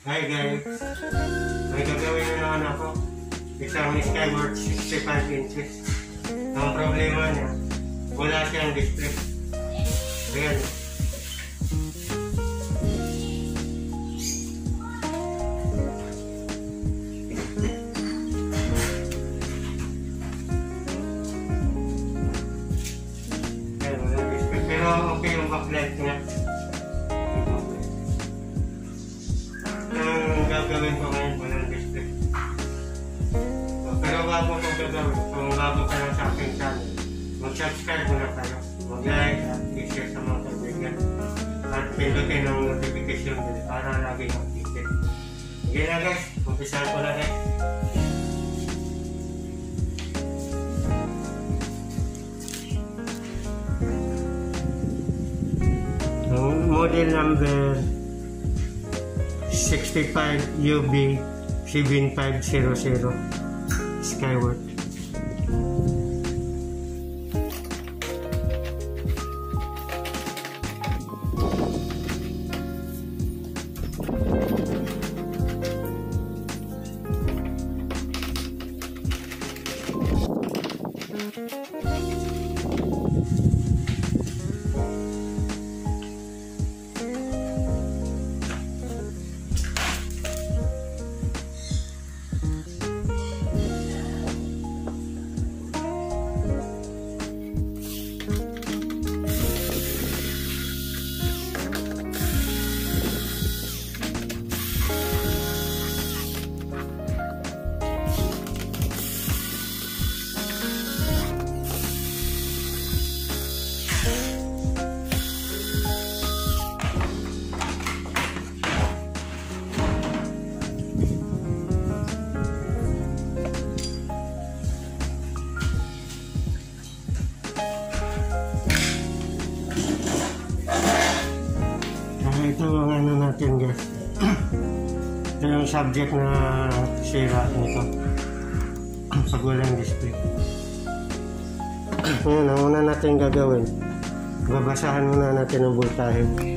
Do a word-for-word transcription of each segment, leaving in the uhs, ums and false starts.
Hi guys, may gagawin na naman ako. Isang Skyward sixty-five inches. Ang problema niya, wala siyang display. Ayan. Ayan, walang display. Pero okay yung backlight niya. Gagawin ko ngayon walang display. So, pero bago kong gagawin, kung bago ka lang sa aking channel, mag-subscribe muna kayo, mag-like at i-share sa mga kaibigan at pindutin ang notification bell para lagi updated. Sige na guys, umpisahan ko na guys. Ang model number sixty-five U B seven five zero zero Skyward. Ito ang ano natin guys. Ito yung subject na sira nito pag walang display. Ngayon, ang una natin gagawin, babasahan muna natin ang voltahe.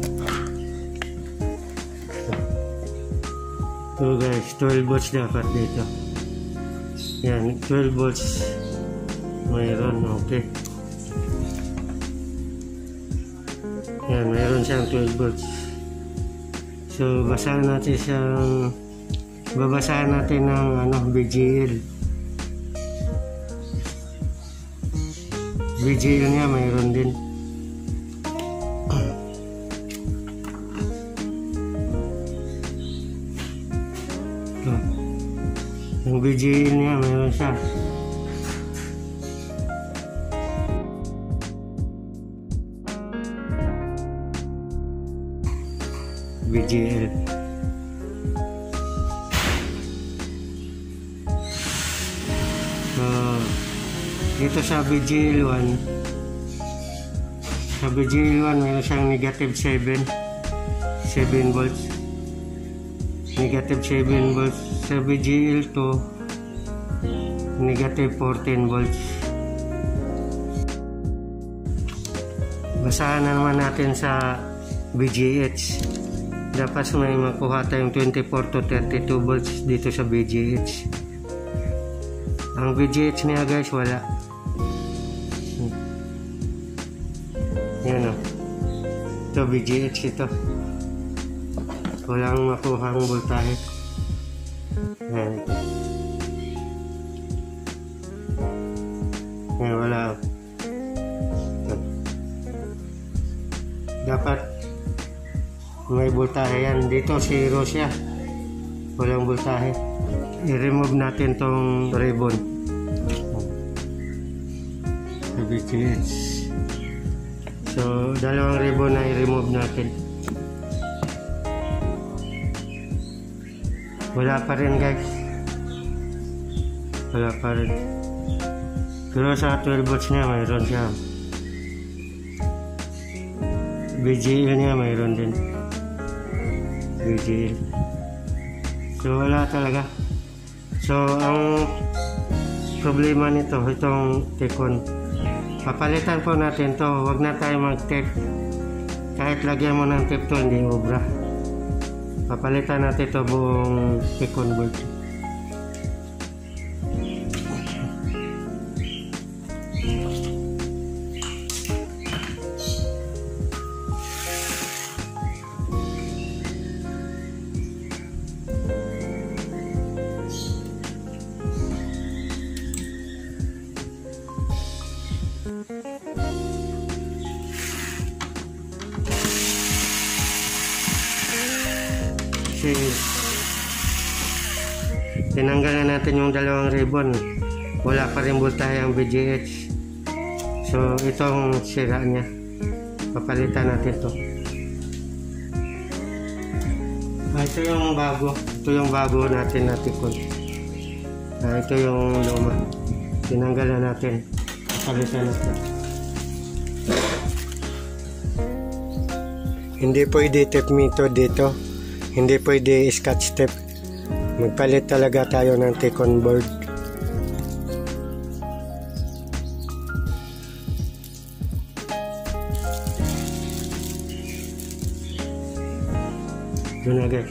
So guys, twelve volts dapat dito. Yan, twelve volts mayroon, okay. Yan, mayroon siyang twelve volts. So, basahan natin siyang, babasahan natin ng ano, B G L. B G L niya mayroon din. Ito. Yung B G L niya mayroon siya. B G L. So, dito sa B G L one, sa B G L one mayroon siyang negative seven volts, negative seven volts. Sa B G L two, negative fourteen volts. Basahan na naman natin sa B G H. Dapat may makuha tayong twenty-four to thirty-two volts dito sa B G H. Ang B G H niya guys wala. Yan o. Ito B G H ito. Walang makuha ang voltahe. Yan ito. Yan wala. Dapat may voltahe yan. Dito zero siya. Walang voltahe. I-remove natin tong ribbon. Sa B G H. So, dalawang ribbon na i-remove natin. Wala pa rin guys. Wala pa rin. Pero sa twelve volts niya mayroon siya. B G L niya mayroon din. B G L. So wala talaga. So ang problema nito, itong Tekon, papalitan po natin to. Huwag na tayo mag-tape. Kahit lagyan mo ng tape to, hindi obra. Papalitan natin ito buong T-convert. Kasi tinanggalan natin yung dalawang ribbon, wala pa rin voltahe ang B G H, so itong sira nya, papalitan natin to. Ah, ito yung bago, ito yung bago natin natin ko. Ah, ito yung luma, tinanggalan natin, papalitan natin. Hindi pwede tape method dito, hindi pwede scotch tape. Magpalit talaga tayo ng T-con board. Ito na guys.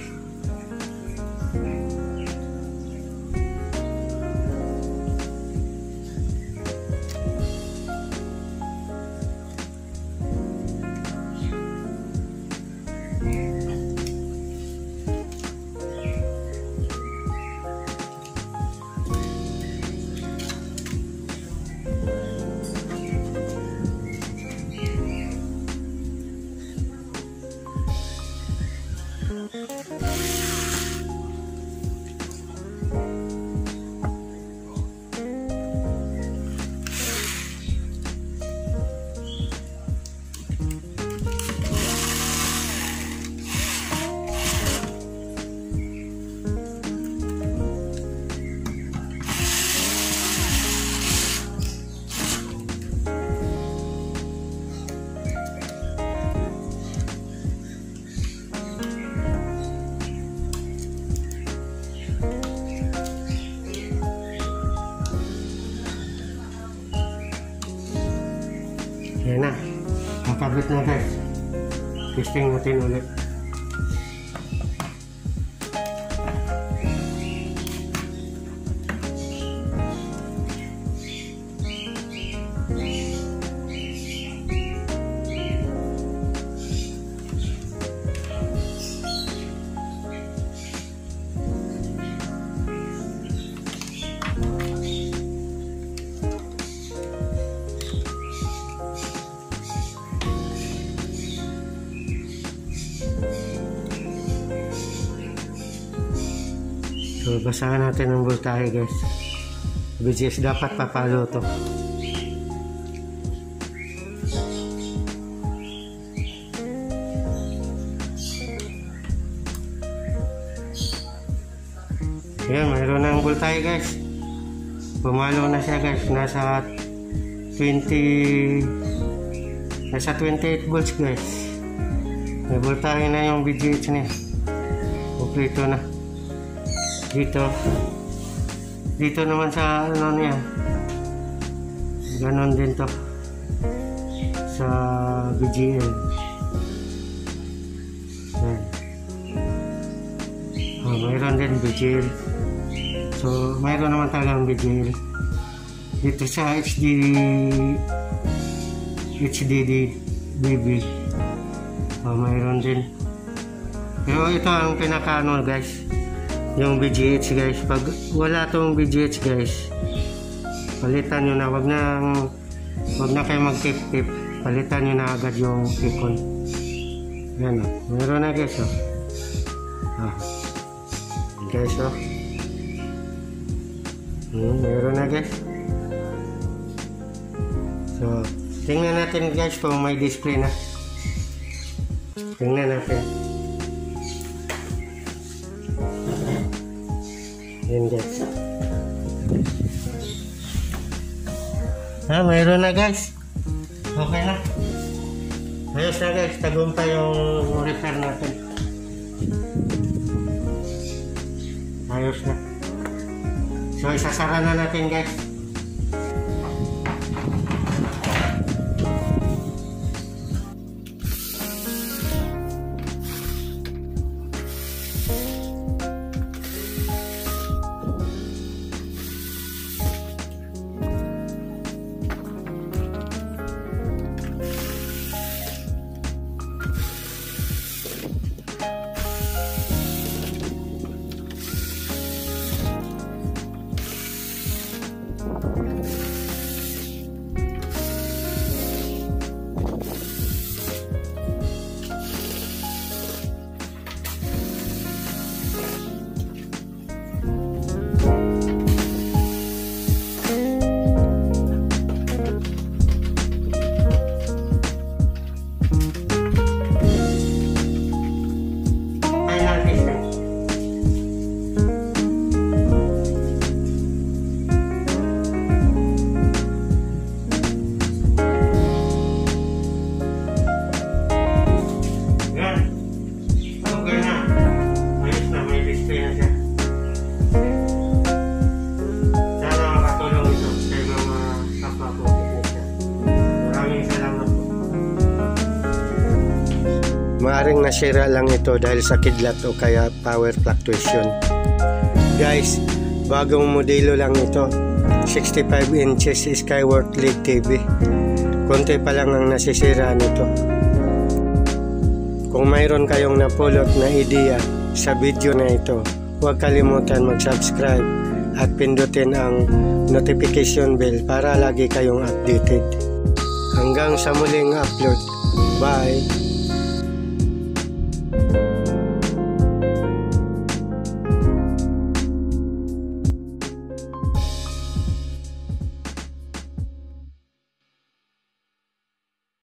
Yan na, nakabit na guys. Testing natin ulit. So, basahan natin ang voltahe guys. B G S dapat papalo to. Ayan, mayroon na ang voltahe guys. Pumalo na siya guys. Nasa twenty Nasa twenty-eight volts guys. May voltahe na yung B G H niya. Kompleto na. Dito dito naman sa ano niya, ganon din to sa B G L. Oh, mayroon din B G L, so mayroon naman talagang B G L dito sa H D H D D B. Oh, mayroon din, pero ito ang pinaka-ano guys, yung B G H guys. Pag wala tong B G H guys, palitan nyo na, wag na wag na kayo mag-tip-tip, palitan nyo na agad yung T-con. Yan o, meron na guys o. Ah. Guys o, hmm, meron na guys. So tingnan natin guys kung may display na. Tingnan natin. Yan guys. Ah, mayroon na guys. Okay na. Ayos na guys. Tagumpay yung repair natin. Ayos na. So isasara na natin guys. Maaring nasira lang ito dahil sa kidlat o kaya power fluctuation. Guys, bagong modelo lang ito, sixty-five inches Skyworth L E D T V. Konti pa lang ang nasisira nito. Kung mayroon kayong napulot na ideya sa video na ito, huwag kalimutan mag-subscribe at pindutin ang notification bell para lagi kayong updated. Hanggang sa muling upload. Bye!